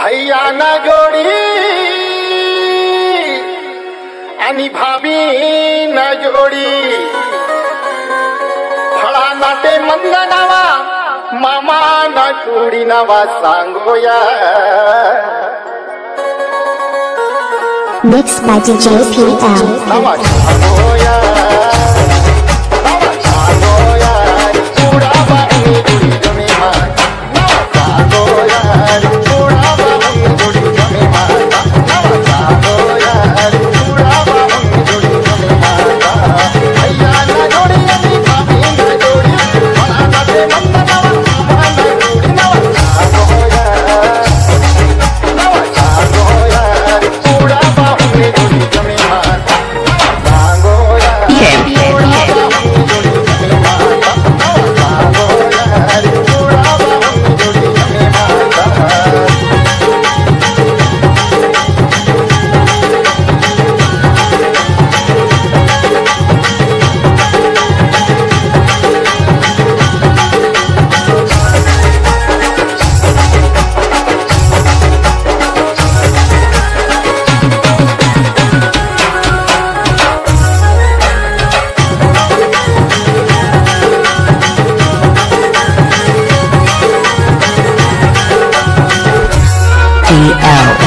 भैया ना जोडी आणि भाभी ना जोडी फळा नाटे मंद नावा मामा ना जोडी नावा सांगोया Mixed by DJ PL. नावा सांगोया नावा सांगोया चुडा बाई जोडी जमे माता नावा सांगोया चुडा बाई जोडी जमे माता नावा सांगोया चुडा बाई जोडी जमे माता भैया ना जोडी आणि भाभी ना जोडी मला नाते मंद नावा मामा ना जोडी नावा सांगोया नावा सांगोया चुडा बाई जोडी जमे माता नावा सांगोया PL.